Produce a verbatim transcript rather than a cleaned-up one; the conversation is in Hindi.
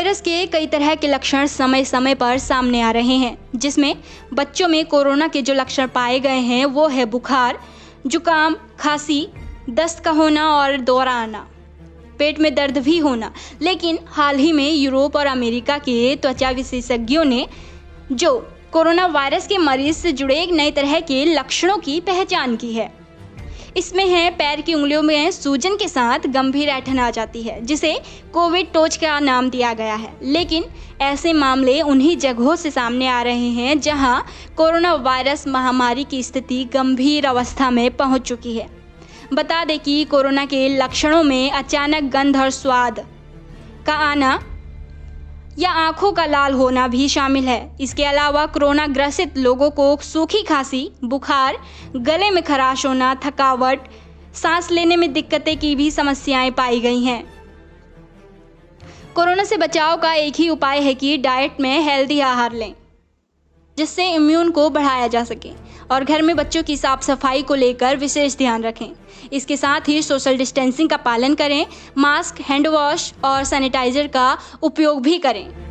वायरस के कई तरह के लक्षण समय समय पर सामने आ रहे हैं, जिसमें बच्चों में कोरोना के जो लक्षण पाए गए हैं वो है बुखार, जुकाम, खांसी, दस्त का होना और दौरा आना, पेट में दर्द भी होना। लेकिन हाल ही में यूरोप और अमेरिका के त्वचा विशेषज्ञों ने जो कोरोना वायरस के मरीज से जुड़े एक नए तरह के लक्षणों की पहचान की है। इसमें है पैर की उंगलियों में सूजन के साथ गंभीर ऐंठन आ जाती है, जिसे कोविड टोच का नाम दिया गया है। लेकिन ऐसे मामले उन्हीं जगहों से सामने आ रहे हैं जहां कोरोना वायरस महामारी की स्थिति गंभीर अवस्था में पहुंच चुकी है। बता दें कि कोरोना के लक्षणों में अचानक गंध और स्वाद का आना या आंखों का लाल होना भी शामिल है। इसके अलावा कोरोना ग्रसित लोगों को सूखी खांसी, बुखार, गले में खराश होना, थकावट, सांस लेने में दिक्कतें की भी समस्याएं पाई गई हैं। कोरोना से बचाव का एक ही उपाय है कि डाइट में हेल्दी आहार लें, जिससे इम्यून को बढ़ाया जा सके, और घर में बच्चों की साफ सफाई को लेकर विशेष ध्यान रखें। इसके साथ ही सोशल डिस्टेंसिंग का पालन करें, मास्क, हैंड वॉश और सैनिटाइजर का उपयोग भी करें।